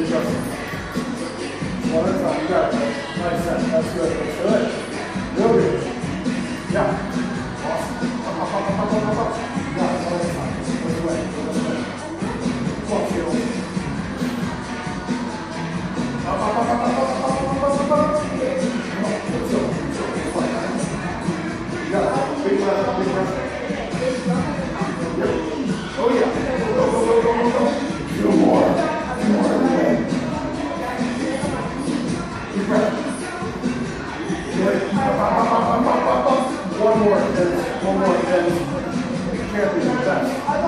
adjustment. One at a time. You got it. Nice set. That's good. That's good. Real good. Yeah. Awesome. Up, up, up, up, up, up, up. You got it. One at a time. This way. This way. Come on, Field. Up, up, up, up, up, up, up, up, up, up, up. Come on. Let's go. Let's go. This way. You got it. Big breath. Big breath. Yep. Oh, yeah. Go, go, go, go, go, go. Two more. Two more. Deep breath. Good. Up, up, up, up, up, up, up. One more, Dennis. One more, Dennis. You can't be the best.